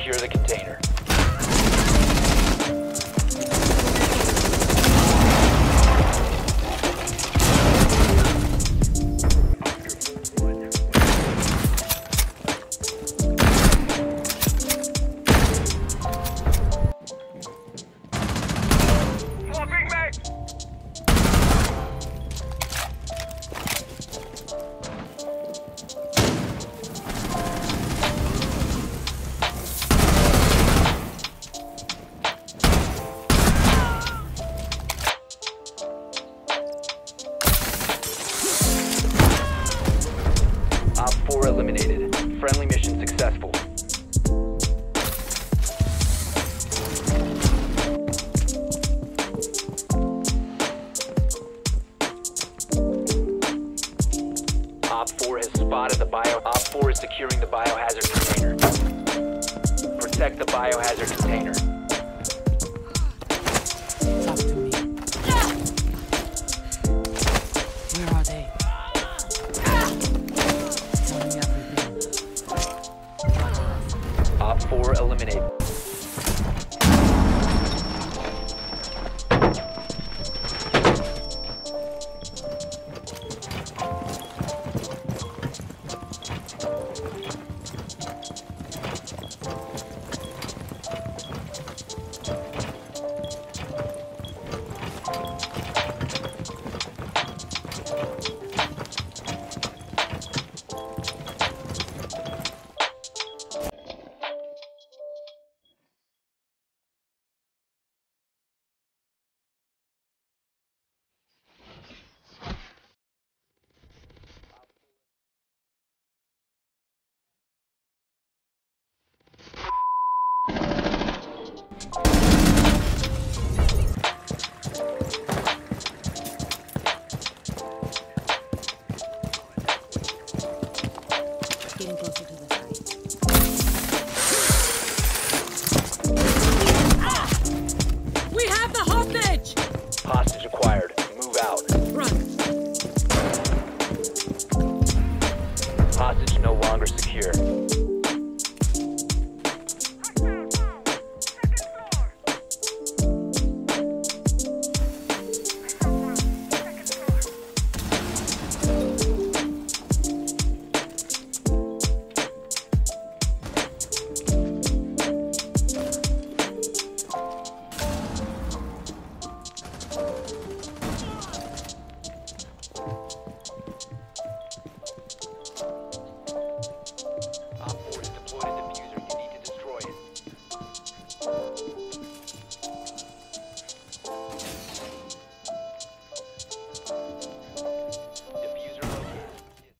Secure the container. Op 4 eliminated. Friendly mission successful. Op 4 has spotted the Op 4 is securing the biohazard container. Protect the biohazard container. Talk to me. Where are they? Tell me everything. Op 4 eliminated. Getting closer to the site. We have the hostage! Hostage acquired. Move out. Run. Hostage no longer secure.